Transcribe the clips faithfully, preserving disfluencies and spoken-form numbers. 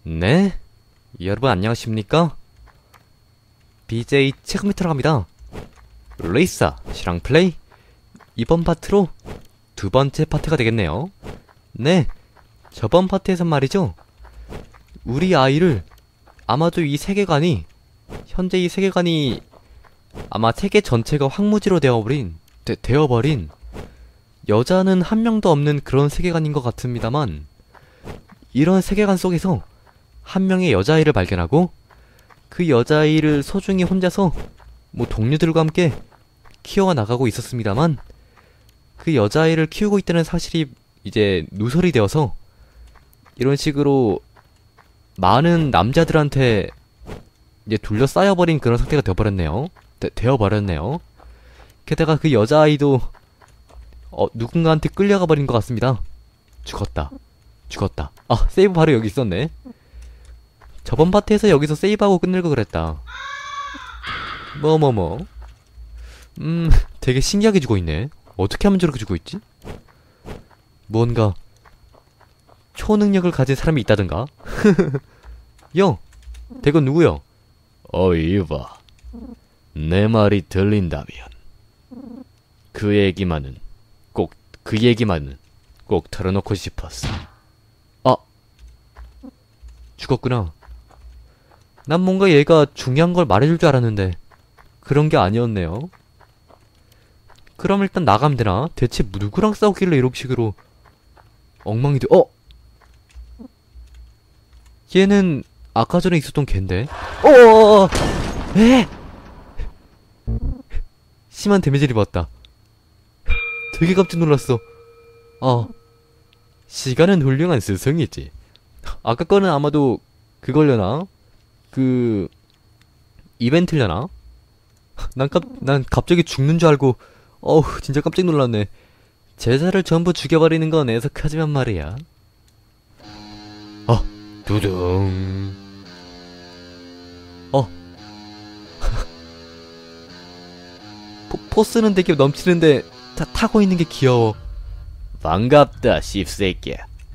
네? 여러분 안녕하십니까? 비제이 체크미터로 갑니다. 레이사 시랑 플레이 이번 파트로 두 번째 파트가 되겠네요. 네, 저번 파트에선 말이죠, 우리 아이를 아마도 이 세계관이 현재 이 세계관이 아마 세계 전체가 황무지로 되어버린 되, 되어버린 여자는 한 명도 없는 그런 세계관인 것 같습니다만, 이런 세계관 속에서 한 명의 여자아이를 발견하고 그 여자아이를 소중히 혼자서 뭐 동료들과 함께 키워가 나가고 있었습니다만, 그 여자아이를 키우고 있다는 사실이 이제 누설이 되어서 이런 식으로 많은 남자들한테 이제 둘러싸여버린 그런 상태가 되어버렸네요. 되, 되어버렸네요. 게다가 그 여자아이도 어, 누군가한테 끌려가 버린 것 같습니다. 죽었다. 죽었다. 아, 세이브 바로 여기 있었네. 저번 파트에서 여기서 세이브하고 끝낼 거 그랬다. 뭐뭐뭐 음, 되게 신기하게 죽어 있네. 어떻게 하면 저렇게 죽어 있지? 뭔가 초능력을 가진 사람이 있다든가? 형! 대건 누구요? 어이 봐, 내 말이 들린다면 그 얘기만은 꼭 그 얘기만은 꼭 털어놓고 싶었어. 아! 죽었구나. 난 뭔가 얘가 중요한 걸 말해줄 줄 알았는데 그런 게 아니었네요. 그럼 일단 나가면 되나? 대체 누구랑 싸우길래 이런 식으로 엉망이 돼. 어? 얘는 아까 전에 있었던 걘데? 어어어어! 에! 심한 데미지를 입었다. 되게 깜짝 놀랐어. 어. 시간은 훌륭한 스승이지. 아까 거는 아마도 그걸려나? 그... 이벤트려나? 난 깜, 난 갑자기 죽는 줄 알고, 어우, 진짜 깜짝 놀랐네. 제자를 전부 죽여버리는 건 애석하지만 말이야. 어, 두둥. 어. 포, 포스는 되게 넘치는데, 타, 타고 있는 게 귀여워. 반갑다 씹새끼야.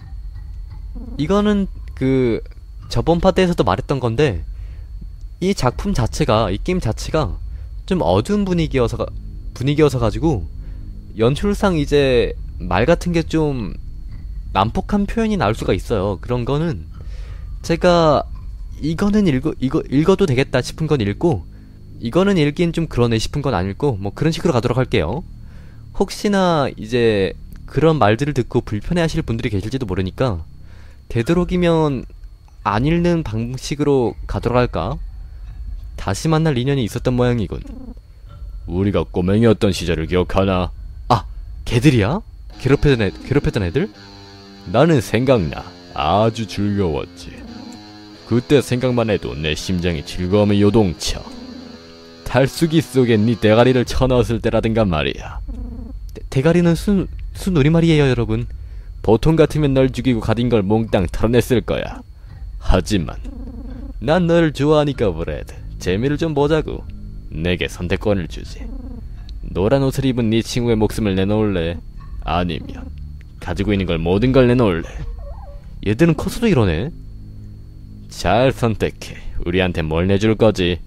이거는 그 저번 파트에서도 말했던 건데, 이 작품 자체가, 이 게임 자체가 좀 어두운 분위기여서 분위기여서 가지고 연출상 이제 말 같은 게 좀 난폭한 표현이 나올 수가 있어요. 그런 거는 제가 이거는 읽어 이거 읽어도 되겠다 싶은 건 읽고, 이거는 읽긴 좀 그러네 싶은 건 안 읽고, 뭐 그런 식으로 가도록 할게요. 혹시나 이제 그런 말들을 듣고 불편해하실 분들이 계실지도 모르니까 되도록이면 안 읽는 방식으로 가도록 할까? 다시 만날 인연이 있었던 모양이군. 우리가 꼬맹이였던 시절을 기억하나? 아, 걔들이야? 괴롭혔던 애, 괴롭혔던 애들? 나는 생각나. 아주 즐거웠지. 그때 생각만 해도 내 심장이 즐거움에 요동쳐. 달수기 속에 네 대가리를 쳐넣었을 때라든가 말이야. 대, 대가리는 순, 순우리말이에요, 여러분. 보통 같으면 널 죽이고 가진 걸 몽땅 털어냈을 거야. 하지만 난 너를 좋아하니까 브레드, 재미를 좀 보자고 내게 선택권을 주지. 노란 옷을 입은 네 친구의 목숨을 내놓을래? 아니면 가지고 있는 걸 모든 걸 내놓을래? 얘들은 커서도 이러네. 잘 선택해. 우리한테 뭘 내줄 거지?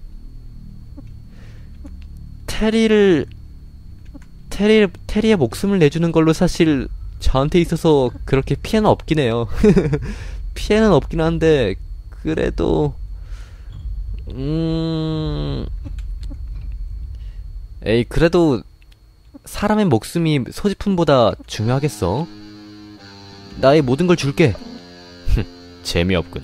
테리를 테리, 테리의 목숨을 내주는 걸로 사실 저한테 있어서 그렇게 피해는 없긴 해요. 피해는 없긴 한데 그래도 음... 에이, 그래도 사람의 목숨이 소지품보다 중요하겠어. 나의 모든 걸 줄게. 재미없군.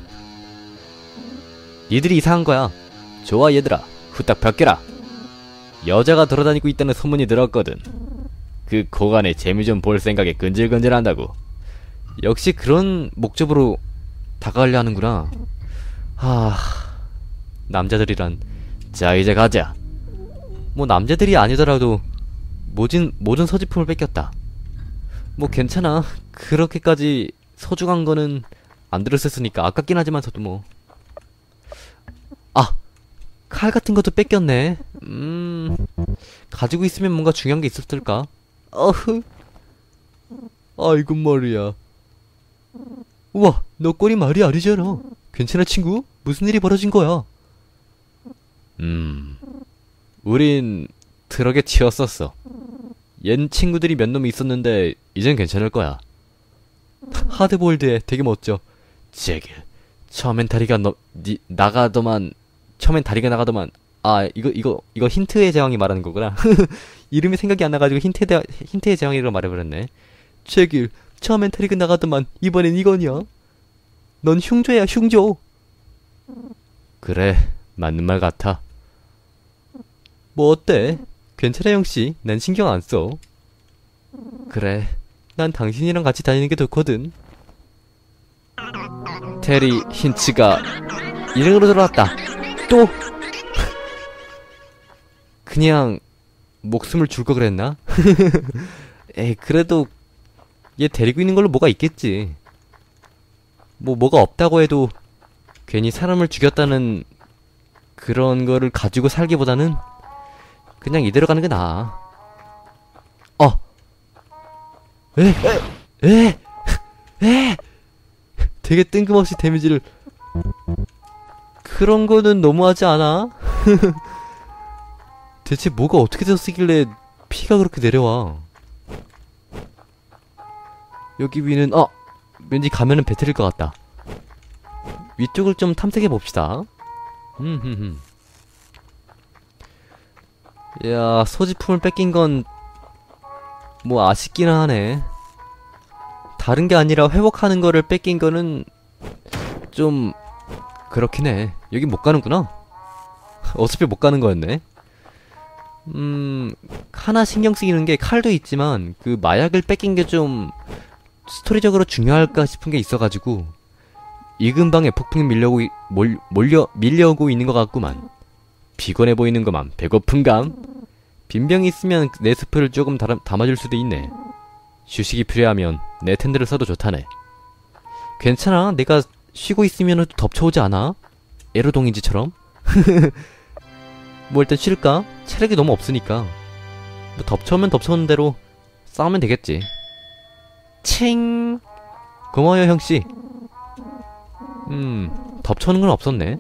니들이 이상한 거야. 좋아 얘들아, 후딱 벗겨라. 여자가 돌아다니고 있다는 소문이 들었거든. 그 고간에 재미 좀 볼 생각에 근질근질한다고. 역시 그런 목적으로 다가가려 하는구나. 하... 남자들이란. 자 이제 가자. 뭐 남자들이 아니더라도 모진, 모든 소지품을 뺏겼다. 뭐 괜찮아. 그렇게까지 소중한 거는 안 들었었으니까 아깝긴 하지만서도 뭐. 아! 칼 같은 것도 뺏겼네. 음... 가지고 있으면 뭔가 중요한 게 있었을까? 어흐... 아이고 말이야. 우와, 너 꼴이 말이 아니잖아. 괜찮아, 친구? 무슨 일이 벌어진 거야? 음, 우린 트럭에 치였었어. 옛 친구들이 몇 놈이 있었는데 이젠 괜찮을 거야. 하드보일드해. 되게 멋져. 제길, 처음엔 다리가 너, 니, 나가더만, 처음엔 다리가 나가더만. 아, 이거, 이거, 이거 힌트의 제왕이 말하는 거구나. 이름이 생각이 안 나가지고 힌트의, 대, 힌트의 제왕이라고 말해버렸네. 제길, 처음엔 다리가 나가더만, 이번엔 이거냐? 넌 흉조야, 흉조. 그래, 맞는 말 같아. 뭐 어때? 괜찮아, 형씨. 난 신경 안 써. 그래, 난 당신이랑 같이 다니는 게 좋거든. 테리 힌츠가 일행으로 들어왔다. 또! 그냥 목숨을 줄 거 그랬나? 에이, 그래도 얘 데리고 있는 걸로 뭐가 있겠지. 뭐 뭐가 없다고 해도 괜히 사람을 죽였다는 그런 거를 가지고 살기보다는 그냥 이대로 가는 게 나아. 어! 에! 에! 에! 에! 되게 뜬금없이 데미지를. 그런 거는 너무하지 않아? 대체 뭐가 어떻게 됐었길래 피가 그렇게 내려와. 여기 위는 어! 왠지 가면은 배틀일 것 같다. 위쪽을 좀 탐색해 봅시다. 흠흠흠. 야, 소지품을 뺏긴 건 뭐 아쉽기는 하네. 다른 게 아니라 회복하는 거를 뺏긴 거는 좀 그렇긴 해. 여기 못 가는구나. 어차피 못 가는 거였네. 음, 하나 신경 쓰이는 게 칼도 있지만 그 마약을 뺏긴 게 좀 스토리적으로 중요할까 싶은 게 있어가지고 이 근방에 폭풍이 밀려오고 이- 몰, 몰려 밀려오고 있는 것 같구만. 피곤해 보이는 것만 배고픈감? 빈병이 있으면 내 스프를 조금 담아, 담아줄 수도 있네. 휴식이 필요하면 내 텐드를 써도 좋다네. 괜찮아. 내가 쉬고 있으면 덮쳐오지 않아? 에로동인지처럼? 뭐 일단 쉴까? 체력이 너무 없으니까 뭐 덮쳐오면 덮쳐오는 대로 싸우면 되겠지. 칭! 고마워요, 형씨. 음, 덮쳐오는 건 없었네.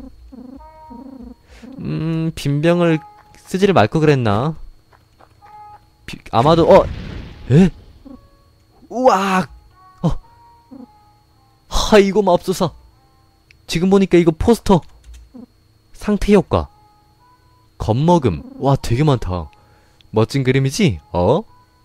음, 빈병을 쓰지를 말걸 그랬나? 비, 아마도, 어! 에? 우악! 어! 하, 이거 맙소사! 지금 보니까 이거 포스터! 상태 효과. 겁먹음. 와, 되게 많다. 멋진 그림이지? 어?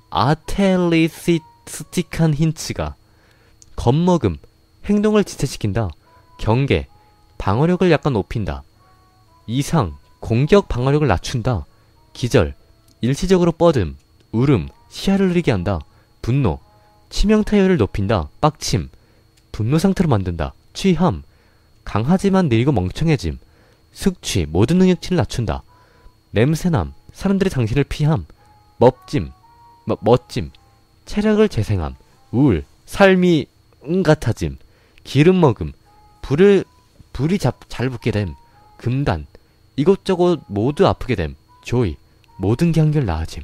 아텔리스틱한 힌츠가. 겁먹음. 행동을 지체시킨다. 경계. 방어력을 약간 높인다. 이상. 공격 방어력을 낮춘다. 기절. 일시적으로 뻗음. 울음. 시야를 흐리게 한다. 분노. 치명타율을 높인다. 빡침. 분노 상태로 만든다. 취함. 강하지만 느리고 멍청해짐. 숙취. 모든 능력치를 낮춘다. 냄새남. 사람들이 당신을 피함. 멋짐. 뭐, 멋짐. 체력을 재생함. 우울. 삶이 응같아짐. 기름 먹음. 불을 불이 잡, 잘 붙게 됨. 금단. 이것저것 모두 아프게 됨. 조이. 모든 게 한결 나아짐.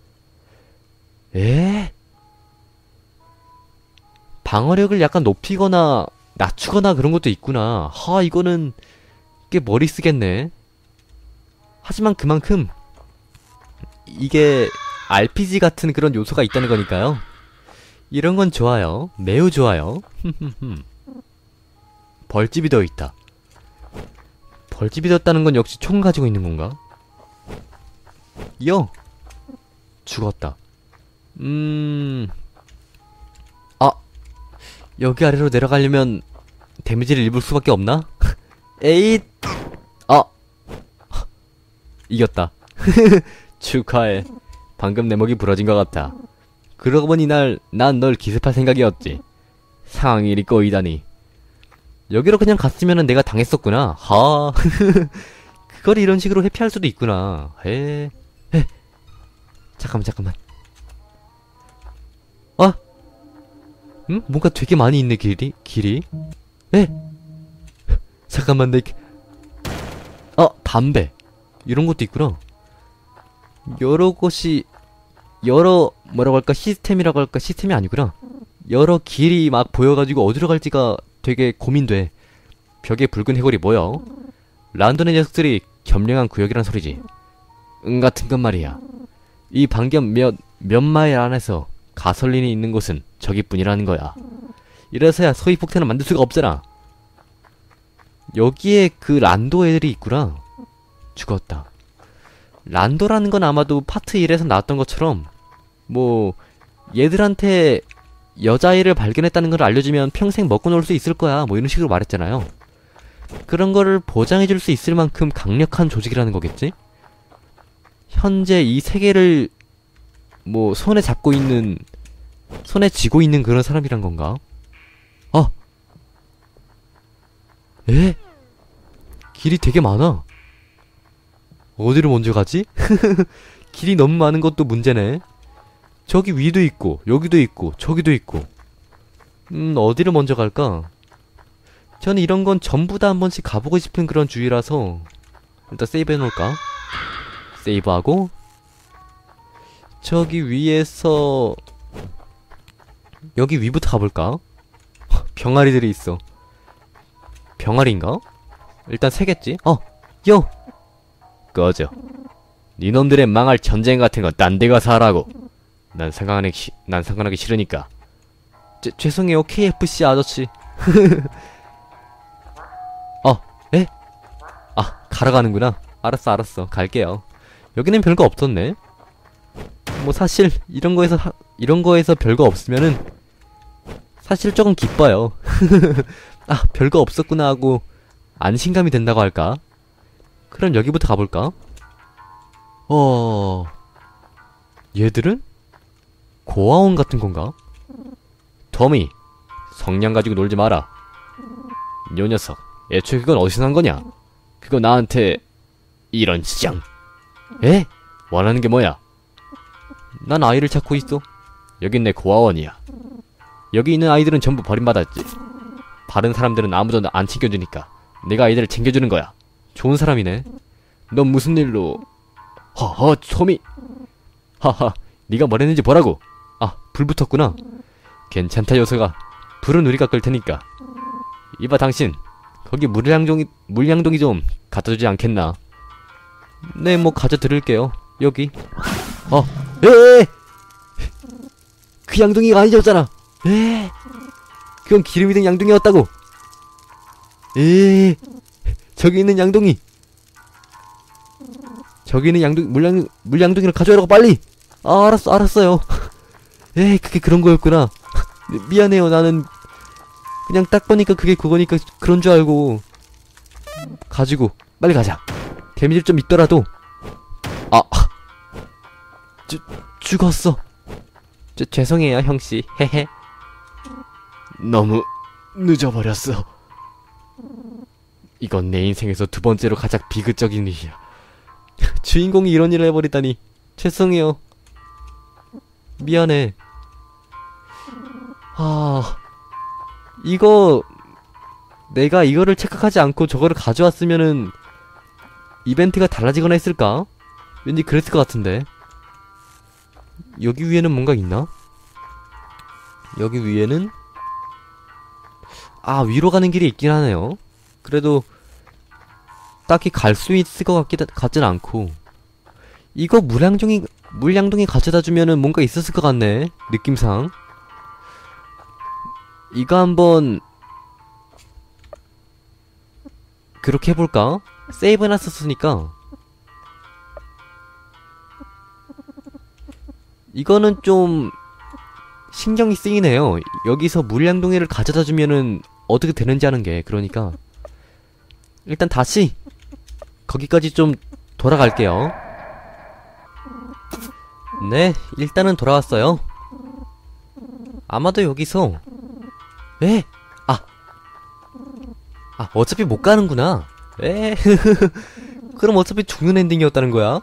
에? 방어력을 약간 높이거나 낮추거나 그런 것도 있구나. 하, 이거는 꽤 머리 쓰겠네. 하지만 그만큼 이게 알피지 같은 그런 요소가 있다는 거니까요. 이런 건 좋아요. 매우 좋아요. 벌집이 되어있다. 벌집이 되었다는 건 역시 총 가지고 있는 건가? 여! 죽었다. 음... 아! 여기 아래로 내려가려면 데미지를 입을 수밖에 없나? 에잇! 아! 이겼다. 축하해. 방금 내 목이 부러진 것 같아. 그러고 보니 날, 난 널 기습할 생각이었지. 상황이 이리 꼬이다니. 여기로 그냥 갔으면 내가 당했었구나. 하. 그걸 이런 식으로 회피할 수도 있구나. 에. 에. 잠깐만, 잠깐만. 아! 응? 뭔가 되게 많이 있네, 길이? 길이? 에? 잠깐만, 내. 어, 담배. 이런 것도 있구나. 여러 곳이, 여러, 뭐라고 할까, 시스템이라고 할까, 시스템이 아니구나. 여러 길이 막 보여가지고 어디로 갈지가 되게 고민돼. 벽에 붉은 해골이 모여. 란돈의 녀석들이 점령한 구역이란 소리지. 응 같은 건 말이야. 이 반경 몇, 몇 마일 안에서 가솔린이 있는 곳은 저기뿐이라는 거야. 이래서야 소위 폭탄을 만들 수가 없잖아. 여기에 그 란도 애들이 있구나. 죽었다. 란도라는 건 아마도 파트 일에서 나왔던 것처럼 뭐 얘들한테 여자아이를 발견했다는 걸 알려주면 평생 먹고 놀 수 있을 거야 뭐 이런 식으로 말했잖아요. 그런 거를 보장해줄 수 있을 만큼 강력한 조직이라는 거겠지? 현재 이 세계를 뭐 손에 잡고 있는, 손에 쥐고 있는 그런 사람이란 건가? 아! 에? 길이 되게 많아. 어디로 먼저 가지? 길이 너무 많은 것도 문제네. 저기 위도 있고 여기도 있고 저기도 있고. 음 어디를 먼저 갈까? 저는 이런 건 전부 다 한 번씩 가보고 싶은 그런 주의라서 일단 세이브 해놓을까? 세이브하고 저기 위에서 여기 위부터 가볼까? 병아리들이 있어. 병아리인가? 일단 세겠지? 어! 요! 꺼져. 니놈들의 망할 전쟁 같은 거 딴 데 가서 하라고. 난 상관하기, 시, 난 상관하기 싫으니까. 죄, 죄송해요 케이에프씨 아저씨. 어, 에? 아, 가러 가는구나. 알았어, 알았어. 갈게요. 여기는 별거 없었네. 뭐 사실 이런 거에서 하, 이런 거에서 별거 없으면은 사실 조금 기뻐요. 아, 별거 없었구나 하고 안심감이 된다고 할까? 그럼 여기부터 가볼까? 어... 얘들은? 고아원 같은 건가? 터미, 성냥 가지고 놀지 마라. 요 녀석, 애초에 그건 어디서 난 거냐? 그거 나한테 이런 시장. 에? 원하는 게 뭐야? 난 아이를 찾고 있어. 여긴 내 고아원이야. 여기 있는 아이들은 전부 버림받았지. 다른 사람들은 아무도 안 챙겨주니까 내가 아이들을 챙겨주는 거야. 좋은 사람이네. 넌 무슨 일로... 허허, 토미. 하하, 네가 뭘 했는지 보라고. 아, 불 붙었구나. 괜찮다, 요소가. 불은 우리가 끌 테니까. 이봐, 당신. 거기 물량동이, 물량동이 좀 갖다주지 않겠나? 네, 뭐 가져드릴게요. 여기. 어, 에에! 그 양동이가 아니었잖아. 에 그건 기름이 든 양동이였다고. 에 저기 있는 양동이. 저기 있는 양동, 물량, 물량동이를 가져오라고 빨리! 아, 알았어, 알았어요. 에이, 그게 그런 거였구나. 미안해요, 나는. 그냥 딱 보니까 그게 그거니까 그런 줄 알고. 가지고, 빨리 가자. 데미지 좀 있더라도. 아, 주, 죽었어. 저, 죄송해요, 형씨. 헤헤. 너무 늦어버렸어. 이건 내 인생에서 두 번째로 가장 비극적인 일이야. 주인공이 이런 일을 해버리다니. 죄송해요. 미안해. 아, 이거 내가 이거를 착각하지 않고 저거를 가져왔으면은 이벤트가 달라지거나 했을까? 왠지 그랬을 것 같은데. 여기 위에는 뭔가 있나? 여기 위에는 아, 위로 가는 길이 있긴 하네요. 그래도 딱히 갈 수 있을 것 같긴, 같진 않고. 이거 물량동이, 물량동이 가져다주면은 뭔가 있었을 것 같네, 느낌상. 이거 한번 그렇게 해볼까? 세이브 해놨었으니까. 이거는 좀 신경이 쓰이네요. 여기서 물량동이를 가져다주면은 어떻게 되는지 하는 게. 그러니까 일단 다시 거기까지 좀 돌아갈게요. 네, 일단은 돌아왔어요. 아마도 여기서 에? 아! 아, 어차피 못 가는구나. 에? 그럼 어차피 죽는 엔딩이었다는 거야?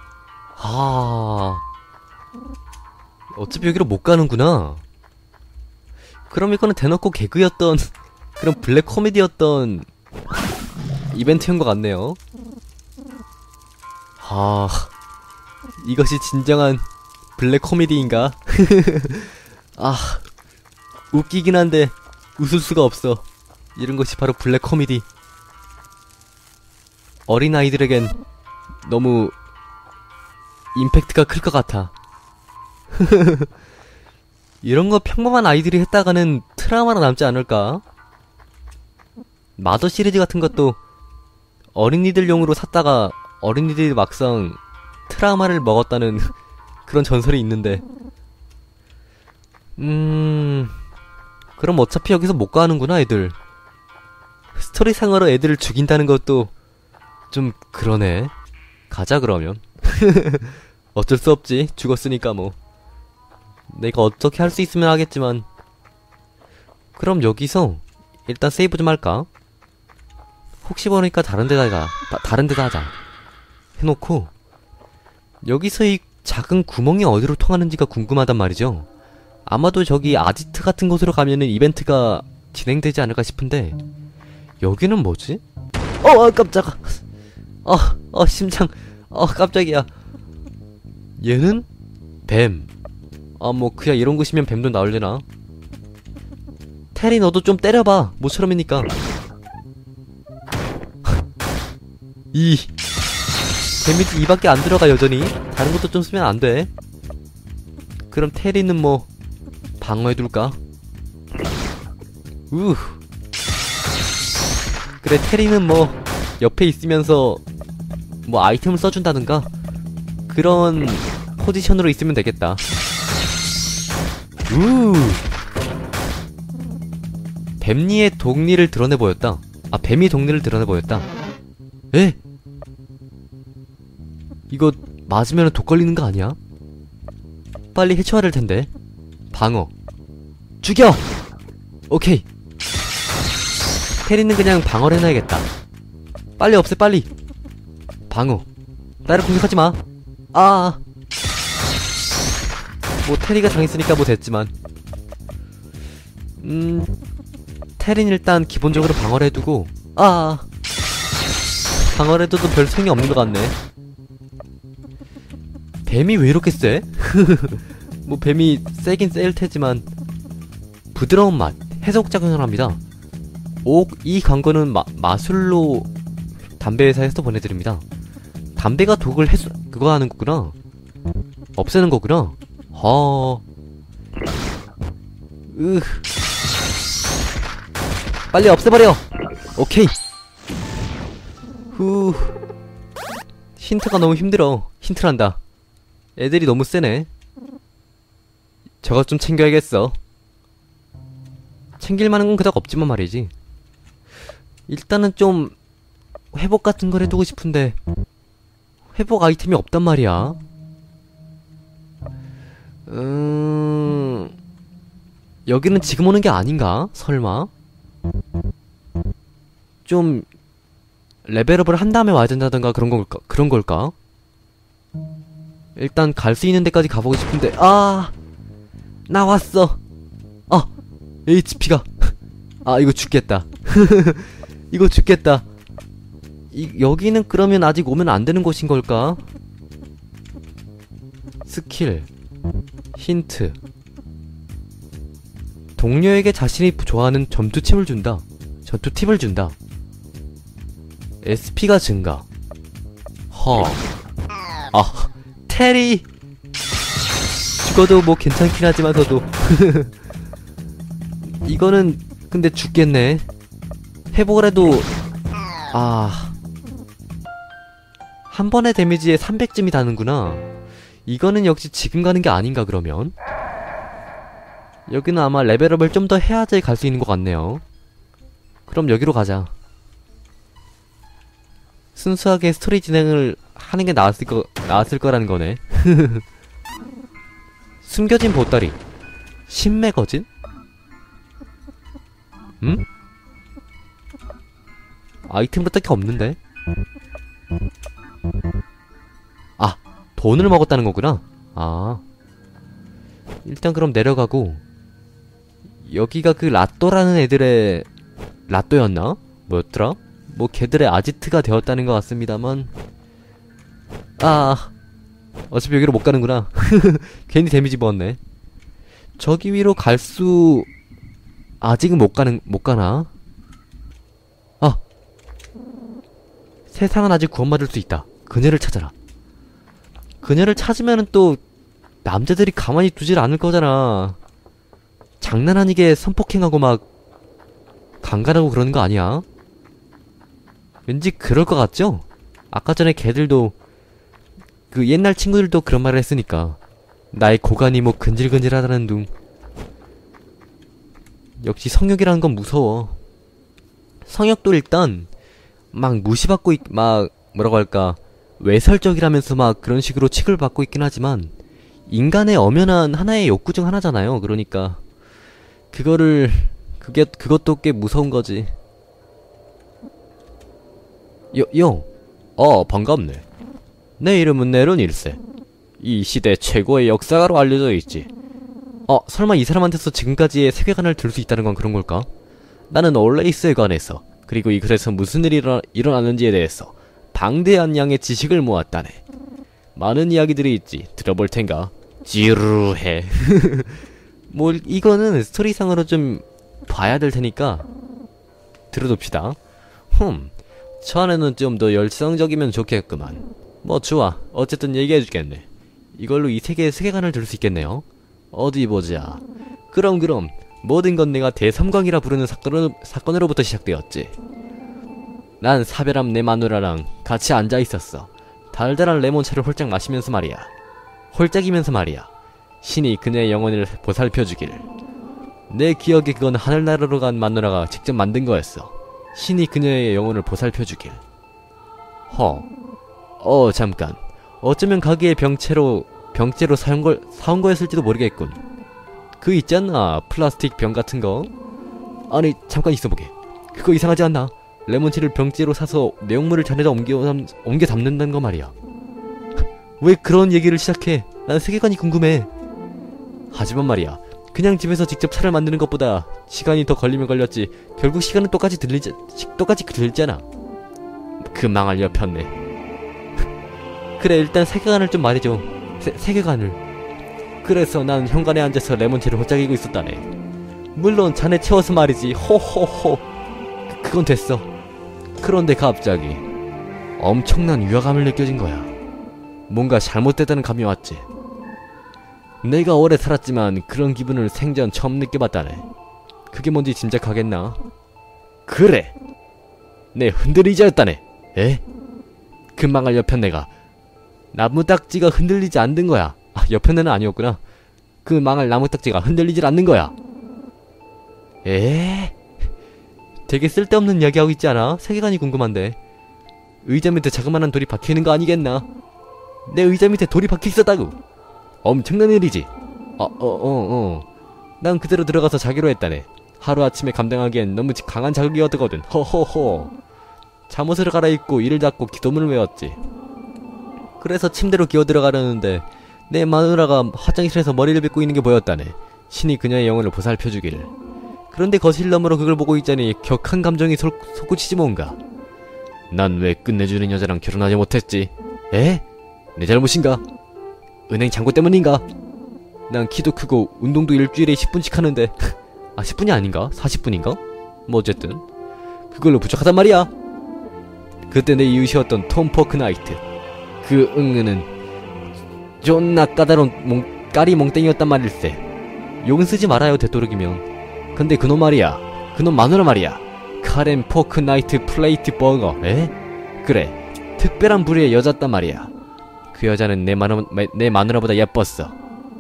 아... 어차피 여기로 못 가는구나. 그럼 이거는 대놓고 개그였던 그런 블랙 코미디였던 이벤트인 것 같네요. 아, 이것이 진정한 블랙 코미디인가? 아, 웃기긴 한데 웃을 수가 없어. 이런 것이 바로 블랙 코미디. 어린아이들에겐 너무 임팩트가 클 것 같아. 이런 거 평범한 아이들이 했다가는 트라우마로 남지 않을까? 마더 시리즈 같은 것도 어린이들용으로 샀다가 어린이들이 막상 트라우마를 먹었다는 그런 전설이 있는데, 음... 그럼 어차피 여기서 못 가는구나 애들. 스토리상으로 애들을 죽인다는 것도 좀 그러네. 가자 그러면. 어쩔 수 없지. 죽었으니까 뭐. 내가 어떻게 할 수 있으면 하겠지만. 그럼 여기서 일단 세이브 좀 할까? 혹시 모르니까 다른 데다 가. 다, 다른 데다 하자. 해놓고 여기서 이 작은 구멍이 어디로 통하는지가 궁금하단 말이죠. 아마도 저기 아지트 같은 곳으로 가면은 이벤트가 진행되지 않을까 싶은데, 여기는 뭐지? 어, 어 깜짝아. 어, 어 심장. 어 깜짝이야. 얘는 뱀. 아 뭐 그냥 이런 곳이면 뱀도 나올려나? 테리 너도 좀 때려봐. 모처럼이니까. 이 데미지 이밖에 안 들어가 여전히. 다른 것도 좀 쓰면 안 돼. 그럼 테리는 뭐 방어해둘까? 우. 그래 테리는 뭐 옆에 있으면서 뭐 아이템을 써준다든가 그런 포지션으로 있으면 되겠다. 우. 뱀니의 독리를 드러내 보였다. 아 뱀이 독리를 드러내 보였다. 에? 이거 맞으면 독 걸리는 거 아니야? 빨리 해쳐야 될 텐데. 방어. 죽여! 오케이. 테리는 그냥 방어를 해놔야겠다. 빨리 없애 빨리. 방어. 나를 공격하지 마. 아. 뭐 테리가 당했으니까 뭐 됐지만. 음. 테리는 일단 기본적으로 방어를 해두고. 아. 방어를 해둬도 별 소용이 없는 것 같네. 뱀이 왜 이렇게 세? 뭐 뱀이 세긴 셀 테지만 부드러운 맛, 해독작용을 합니다. 오, 이 광고는 마, 마술로 담배 회사에서 보내드립니다. 담배가 독을 해소, 그거 하는 거구나. 없애는 거구나. 허. 으. 빨리 없애버려! 오케이. 후. 힌트가 너무 힘들어. 힌트란다. 애들이 너무 세네. 저것 좀 챙겨야겠어. 챙길만한 건 그닥 없지만 말이지. 일단은 좀 회복 같은 걸 해두고 싶은데 회복 아이템이 없단 말이야. 음... 여기는 지금 오는 게 아닌가? 설마? 좀 레벨업을 한 다음에 와야 된다던가 그런 걸까? 그런 걸까? 일단 갈 수 있는 데까지 가보고 싶은데. 아! 나왔어! 아! 에이치피가 아 이거 죽겠다. 이거 죽겠다. 이, 여기는 그러면 아직 오면 안 되는 곳인 걸까? 스킬 힌트 동료에게 자신이 좋아하는 전투 팁을 준다. 전투 팁을 준다. 에스피가 증가. 허. 아 테리 죽어도 뭐 괜찮긴 하지만서도 이거는 근데 죽겠네. 회복을 해도 아 한 번의 데미지에 삼백쯤이 다는구나. 이거는 역시 지금 가는 게 아닌가 그러면. 여기는 아마 레벨업을 좀 더 해야지 갈 수 있는 것 같네요. 그럼 여기로 가자. 순수하게 스토리 진행을 하는 게 나았을 거, 나았을 거라는 거네. 숨겨진 보따리. 신매거진? 응? 아이템도 딱히 없는데? 아! 돈을 먹었다는 거구나? 아. 일단 그럼 내려가고. 여기가 그 라또라는 애들의 라또였나? 뭐였더라? 뭐 걔들의 아지트가 되었다는 것 같습니다만. 아. 어차피 여기로 못 가는구나. 괜히 데미지 먹었네. 저기 위로 갈 수... 아직은 못 가는, 못 가나? 세상은 아직 구원받을 수 있다. 그녀를 찾아라. 그녀를 찾으면은 또 남자들이 가만히 두질 않을 거잖아. 장난 아니게 선폭행하고 막 강간하고 그러는 거 아니야? 왠지 그럴 것 같죠? 아까 전에 걔들도 그 옛날 친구들도 그런 말을 했으니까. 나의 고관이 뭐 근질근질하다는 둥. 역시 성욕이라는 건 무서워. 성욕도 일단 막 무시받고 있, 막 뭐라고 할까, 외설적이라면서 막 그런 식으로 취급을 받고 있긴 하지만 인간의 엄연한 하나의 욕구 중 하나잖아요. 그러니까 그거를 그게 그것도 꽤 무서운 거지. 여, 여. 어, 반갑네. 내 이름은 네론 일세. 이 시대 최고의 역사가로 알려져 있지. 어, 설마 이 사람한테서 지금까지의 세계관을 들 수 있다는 건 그런 걸까? 나는 올레이스에 관해서, 그리고 이 글에서 무슨 일이 일어나, 일어나는지에 대해서 방대한 양의 지식을 모았다네. 많은 이야기들이 있지. 들어볼 텐가? 지루해. 뭐 이거는 스토리상으로 좀 봐야 될 테니까 들어둡시다. 흠, 처음에는 좀 더 열성적이면 좋겠구만. 뭐 좋아. 어쨌든 얘기해주겠네. 이걸로 이 세계의 세계관을 들 수 있겠네요. 어디 보자. 그럼 그럼 모든 건 내가 대삼광이라 부르는 사건으로, 사건으로부터 시작되었지. 난 사별함 내 마누라랑 같이 앉아있었어. 달달한 레몬차를 홀짝 마시면서 말이야. 홀짝이면서 말이야. 신이 그녀의 영혼을 보살펴주길. 내 기억에 그건 하늘나라로 간 마누라가 직접 만든 거였어. 신이 그녀의 영혼을 보살펴주길. 허. 어, 잠깐. 어쩌면 가게의 병채로 병째로 사온 걸 사온 거였을지도 모르겠군. 그 있잖아, 플라스틱 병 같은 거. 아니, 잠깐 있어보게. 그거 이상하지 않나? 레몬티를 병째로 사서 내용물을 잔에다 옮겨 담, 옮겨 담는다는 거 말이야. 왜 그런 얘기를 시작해? 난 세계관이 궁금해. 하지만 말이야, 그냥 집에서 직접 차를 만드는 것보다 시간이 더 걸리면 걸렸지 결국 시간은 똑같이 들리지 똑같이 들잖아. 그 망할 여편네. 그래, 일단 세계관을 좀 말해줘. 세, 세계관을. 그래서 난 현관에 앉아서 레몬티를 호짝이고 있었다네. 물론 잔에 채워서 말이지. 호호호. 그, 그건 됐어. 그런데 갑자기 엄청난 위화감을 느껴진 거야. 뭔가 잘못됐다는 감이 왔지. 내가 오래 살았지만 그런 기분을 생전 처음 느껴봤다네. 그게 뭔지 짐작하겠나? 그래! 내 흔들리자였다네. 에? 그 망할 여편네가 나무딱지가 흔들리지 않는 거야. 아, 여편네는 아니었구나. 그 망할 나무딱지가 흔들리질 않는 거야. 에? 되게 쓸데없는 이야기하고 있지 않아? 세계관이 궁금한데. 의자 밑에 자그마한 돌이 박혀있는 거 아니겠나? 내 의자 밑에 돌이 박혀있었다고. 엄청난 일이지. 어, 어, 어, 어. 난 그대로 들어가서 자기로 했다네. 하루아침에 감당하기엔 너무 강한 자극이었거든. 허허허. 잠옷을 갈아입고 이를 닦고 기도문을 외웠지. 그래서 침대로 기어 들어가려는데 내 마누라가 화장실에서 머리를 빗고 있는 게 보였다네. 신이 그녀의 영혼을 보살펴주기를. 그런데 거실 너머로 그걸 보고 있자니 격한 감정이 솟, 솟구치지 뭔가. 난 왜 끝내주는 여자랑 결혼하지 못했지? 에? 내 잘못인가? 은행 잔고 때문인가? 난 키도 크고 운동도 일주일에 십 분씩 하는데 아, 십 분이 아닌가? 사십 분인가? 뭐 어쨌든 그걸로 부족하단 말이야. 그때 내 이웃이었던 톰 포크나이트. 그 응은은 존나 까다로운 몽, 까리 몽땡이였단 말일세. 욕은 쓰지 말아요, 되도록이면. 근데 그놈 말이야, 그놈 마누라 말이야, 카렌 포크나이트 플레이트 버거. 에? 그래, 특별한 부류의 여자였단 말이야. 그 여자는 내, 마누, 내 마누라보다 예뻤어.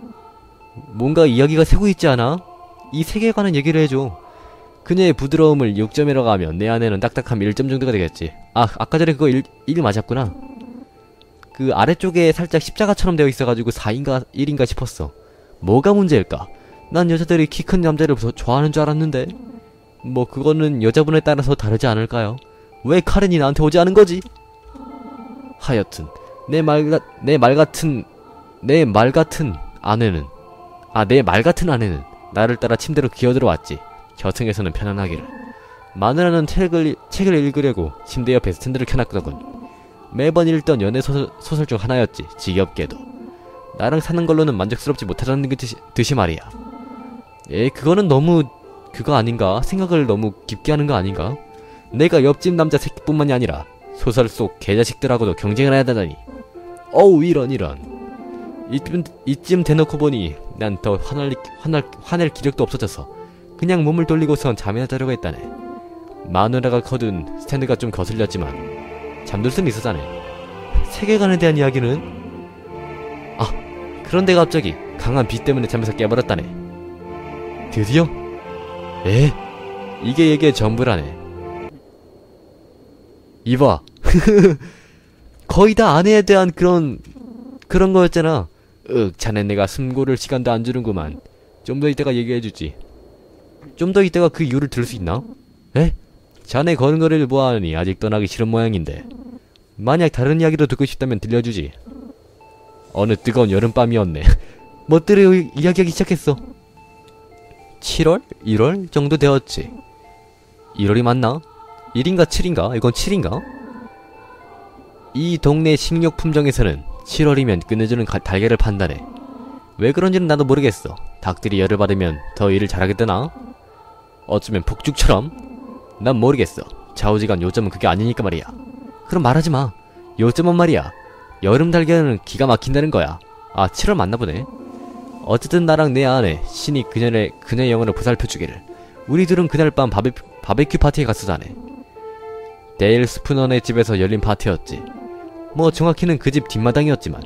뭔가 이야기가 새고 있지 않아? 이 세계관은 얘기를 해줘. 그녀의 부드러움을 육 점이라고 하면 내 안에는 딱딱함 일 점 정도가 되겠지. 아, 아까 전에 그거 일, 일 맞았구나. 그 아래쪽에 살짝 십자가처럼 되어 있어가지고 사인가 일인가 싶었어. 뭐가 문제일까? 난 여자들이 키 큰 남자를 좋아하는 줄 알았는데. 뭐 그거는 여자분에 따라서 다르지 않을까요? 왜 카렌이 나한테 오지 않은 거지? 하여튼 내 말, 내 말 같은, 내 말 같은 아내는, 아, 내 말 같은 아내는 나를 따라 침대로 기어들어왔지. 겨층에서는 편안하기를. 마누라는 책을, 책을 읽으려고 침대 옆에 스탠드를 켜놨거든. 매번 읽던 연애 소설, 소설 중 하나였지. 지겹게도. 나랑 사는 걸로는 만족스럽지 못하다는 듯이, 듯이 말이야. 에, 그거는 너무, 그거 아닌가? 생각을 너무 깊게 하는 거 아닌가? 내가 옆집 남자 새끼뿐만이 아니라 소설 속 개자식들하고도 경쟁을 해야 되다니. 어우, 이런 이런. 이쯤, 이쯤 대놓고 보니 난 더 화날, 화날, 화낼 기력도 없어져서 그냥 몸을 돌리고선 잠이나 자려고 했다네. 마누라가 거둔 스탠드가 좀 거슬렸지만 잠들 수는 있었다네. 세계관에 대한 이야기는? 아, 그런데 갑자기 강한 비 때문에 잠에서 깨버렸다네. 드디어? 에? 이게 얘기의 전부라네. 이봐. 거의 다 아내에 대한 그런 그런 거였잖아. 윽, 자네 내가 숨고를 시간도 안 주는구만. 좀 더 이따가 얘기해주지. 좀 더 이따가 그 이유를 들을 수 있나? 에? 자네 거는 거리를 보아하니 아직 떠나기 싫은 모양인데 만약 다른 이야기도 듣고 싶다면 들려주지. 어느 뜨거운 여름밤이었네. 멋대로 이야기하기 시작했어. 칠월? 일월 정도 되었지. 일월이 맞나? 일인가 칠인가? 이건 칠인가? 이 동네 식료품점에서는 칠월이면 끝내주는 가, 달걀을 판다네. 왜 그런지는 나도 모르겠어. 닭들이 열을 받으면 더 일을 잘하겠다나? 어쩌면 폭죽처럼? 난 모르겠어. 좌우지간 요점은 그게 아니니까 말이야. 그럼 말하지마. 요점은 말이야, 여름 달걀은 기가 막힌다는 거야. 아, 칠월 맞나보네. 어쨌든 나랑 내 아내 신이 그녀의 그녀의 영혼을 보살펴주기를. 우리 둘은 그날 밤 바베, 바베큐 파티에 갔었다네. 데일 스푸너네 집에서 열린 파티였지. 뭐 정확히는 그 집 뒷마당이었지만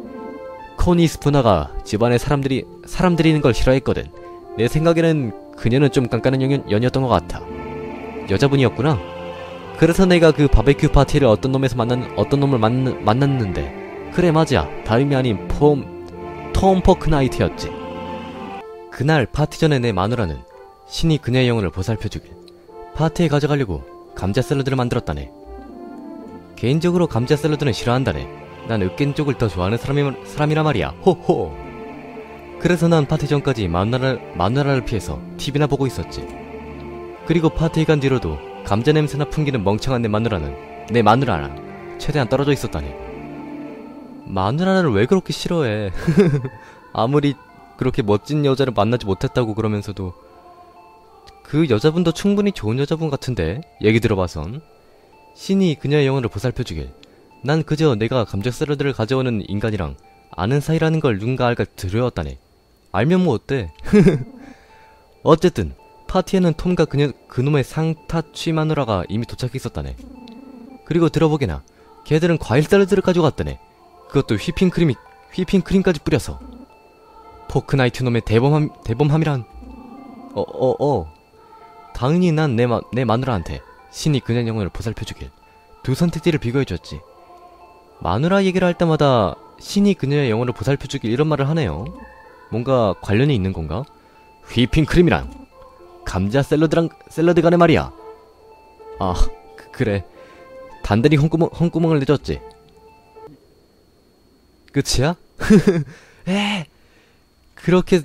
코니 스푸너가 집안에 사람들이 사람 들이는 걸 싫어했거든. 내 생각에는 그녀는 좀 깐깐한 연, 연이었던 것 같아. 여자분이었구나. 그래서 내가 그 바베큐 파티를 어떤 놈에서 만난 어떤 놈을 만, 만났는데 그래 맞아, 다름이 아닌 폼, 톰 포크나이트였지. 그날 파티 전에 내 마누라는 신이 그녀의 영혼을 보살펴주길 파티에 가져가려고 감자 샐러드를 만들었다네. 개인적으로 감자 샐러드는 싫어한다네. 난 으깬 쪽을 더 좋아하는 사람이, 사람이란 말이야. 호호. 그래서 난 파티 전까지 마누라를, 마누라를 피해서 티비나 보고 있었지. 그리고 파티에 간 뒤로도 감자 냄새나 풍기는 멍청한 내 마누라는 내 마누라랑 최대한 떨어져 있었다니. 마누라를 왜 그렇게 싫어해? 아무리 그렇게 멋진 여자를 만나지 못했다고 그러면서도 그 여자분도 충분히 좋은 여자분 같은데 얘기 들어봐선. 신이 그녀의 영혼을 보살펴주길 난 그저 내가 감자 샐러드를 가져오는 인간이랑 아는 사이라는 걸 누군가 알까 두려웠다네. 알면 뭐 어때? 어쨌든 파티에는 톰과 그녀, 그놈의 상타취 마누라가 이미 도착했었다네. 그리고 들어보게나 걔들은 과일 샐러드를 가져갔다네. 그것도 휘핑크림이 휘핑크림까지 뿌려서. 포크나이트 놈의 대범함, 대범함이란. 어어어 어, 어. 당연히 난 내 내 마누라한테 신이 그녀의 영혼을 보살펴주길 두 선택지를 비교해줬지. 마누라 얘기를 할 때마다 신이 그녀의 영혼을 보살펴주길 이런 말을 하네요. 뭔가 관련이 있는 건가? 휘핑크림이랑 감자 샐러드랑 샐러드 간에 말이야. 아, 그, 그래. 단단히 헛구멍, 헛구멍을 내줬지. 끝이야? 에 그렇게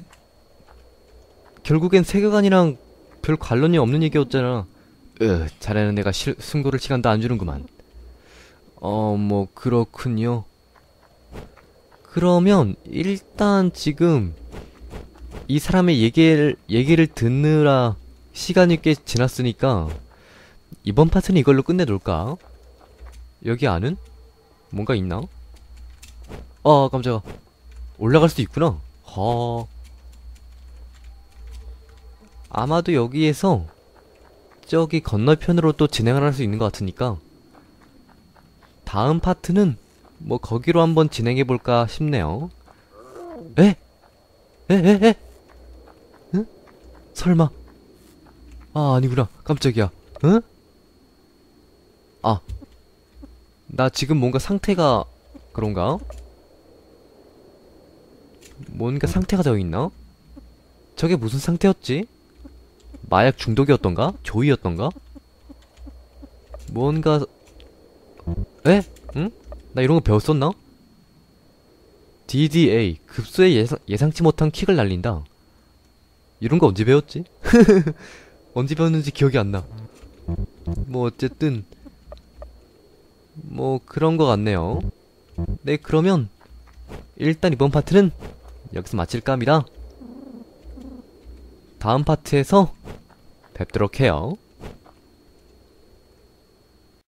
결국엔 세계관이랑 별 관련이 없는 얘기였잖아. 으, 자네는 내가 실, 숨고를 시간도 안 주는구만. 어, 뭐 그렇군요. 그러면 일단 지금 이 사람의 얘기를 얘기를 듣느라 시간이 꽤 지났으니까 이번 파트는 이걸로 끝내놓을까? 여기 안은 뭔가 있나? 아, 깜짝아. 올라갈 수 있구나. 하. 아마도 여기에서 저기 건너편으로 또 진행을 할 수 있는 것 같으니까 다음 파트는 뭐 거기로 한번 진행해볼까 싶네요. 에? 에? 에? 에? 응? 설마. 아, 아니구나. 깜짝이야. 응? 아, 나 지금 뭔가 상태가 그런가? 뭔가 상태가 되어있나? 저게 무슨 상태였지? 마약 중독이었던가? 조이였던가? 뭔가... 에? 응? 나 이런거 배웠었나? 디디에이 급소에 예상, 예상치 못한 킥을 날린다. 이런거 언제 배웠지? 언제 배웠는지 기억이 안나. 뭐 어쨌든 뭐 그런거 같네요. 네, 그러면 일단 이번 파트는 여기서 마칠까 합니다. 다음 파트에서 뵙도록 해요.